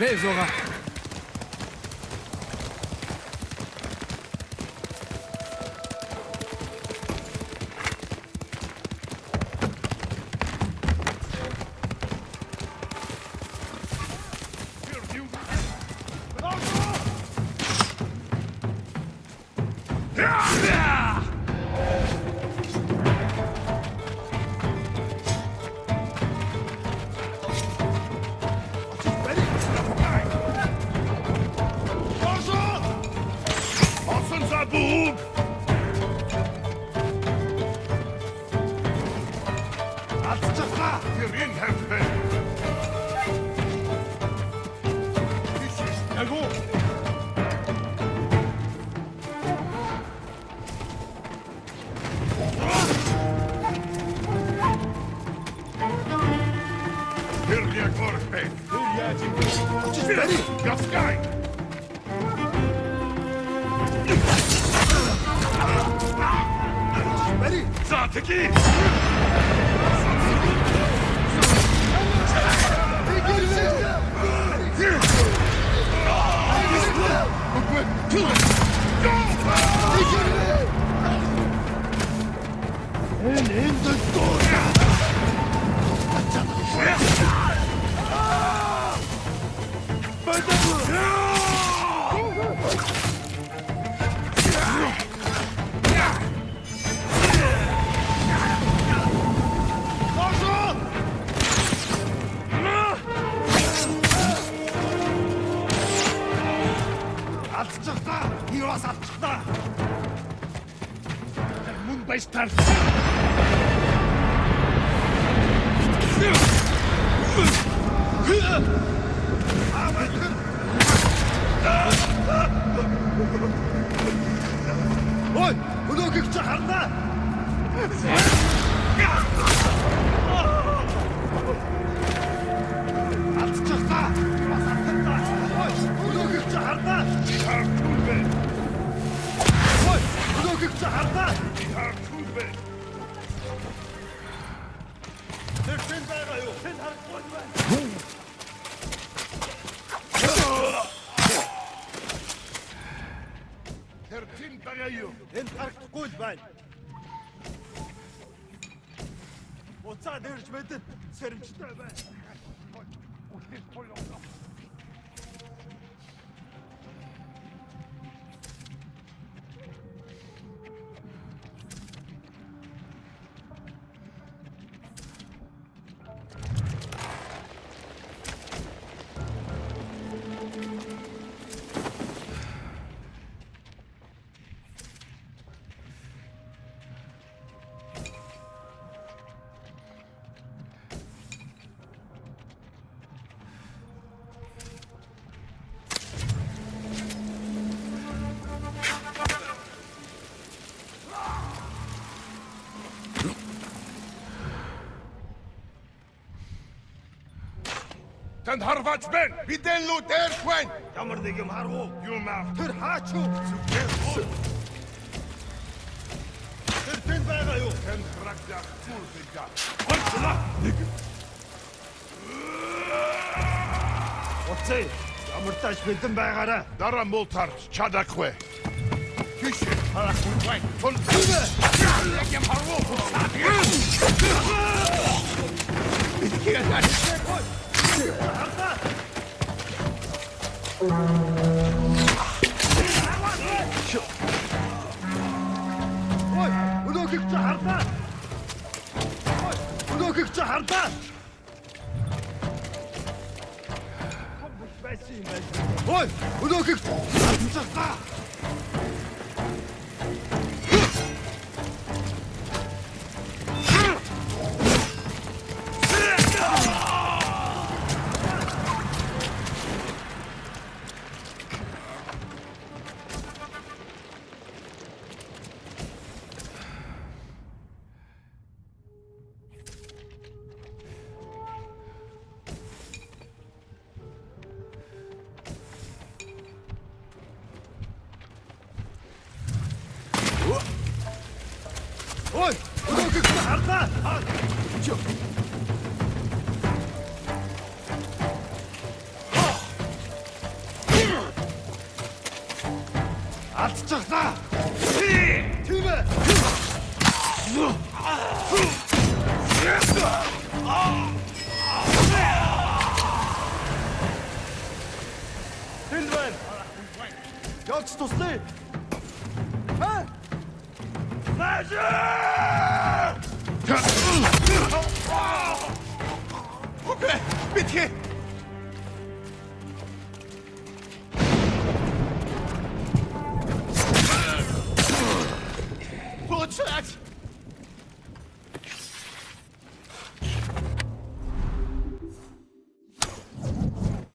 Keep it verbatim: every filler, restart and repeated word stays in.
vais, Zora. Тэнд харваач байна. Бидэн лүү дээрх байна. Ямар нэг юм харав уу? Юм аа. Тэр хаач юу? Тэр тэнд байгаа юу? Тэнд харагдах зүйл bija. Гойцлаа. Нэг. Оцээ. Ямар тааш бэдэн байгаараа. Дараа муу тарч чадахгүй. Киш харахгүй байна. Тул. Яг юм харав уу? Ой, өнөөхийг чи хардаа. Ой, өнөөхийг чи хардаа. Ой, өнөөхийг хардаа. ч туслая. Аа? Окей, битгий.